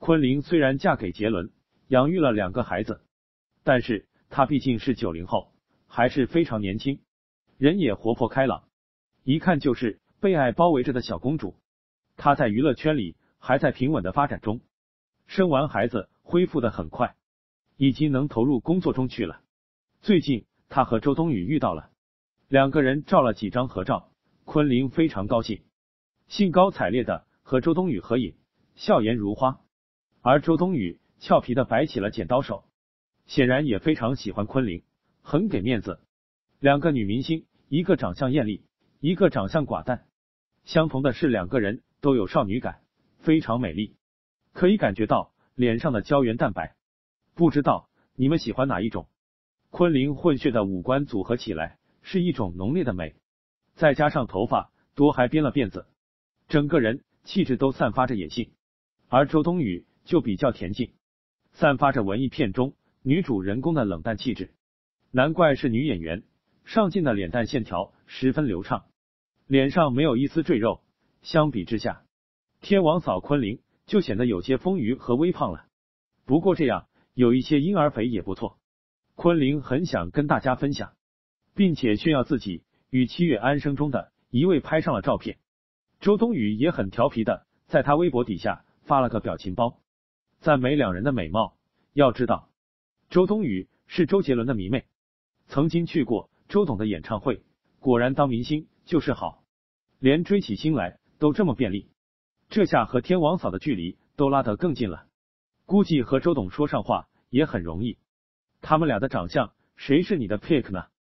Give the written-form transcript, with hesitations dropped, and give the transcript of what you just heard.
昆凌虽然嫁给杰伦，养育了2个孩子，但是她毕竟是90后，还是非常年轻，人也活泼开朗，一看就是被爱包围着的小公主。她在娱乐圈里还在平稳的发展中，生完孩子恢复的很快，已经能投入工作中去了。最近她和周冬雨遇到了，2个人照了几张合照，昆凌非常高兴，兴高采烈的和周冬雨合影，笑颜如花。而周冬雨俏皮的摆起了剪刀手，显然也非常喜欢昆凌，很给面子。2个女明星，一个长相艳丽，一个长相寡淡，相同的是2个人都有少女感，非常美丽，可以感觉到脸上的胶原蛋白。不知道你们喜欢哪一种？昆凌混血的五官组合起来是一种浓烈的美，再加上头发多还编了辫子，整个人气质都散发着野性。而周冬雨就比较恬静，散发着文艺片中女主人公的冷淡气质，难怪是女演员，上镜的脸蛋线条十分流畅，脸上没有一丝赘肉。相比之下，天王嫂昆凌就显得有些丰腴和微胖了，不过这样有一些婴儿肥也不错。昆凌很想跟大家分享，并且炫耀自己与7月安生中的一位拍上了照片。周冬雨也很调皮的在她微博底下发了个表情包，赞美2人的美貌。要知道，周冬雨是周杰伦的迷妹，曾经去过周董的演唱会，果然当明星就是好，连追起星来都这么便利，这下和天王嫂的距离都拉得更近了，估计和周董说上话也很容易。他们俩的长相，谁是你的 pick 呢？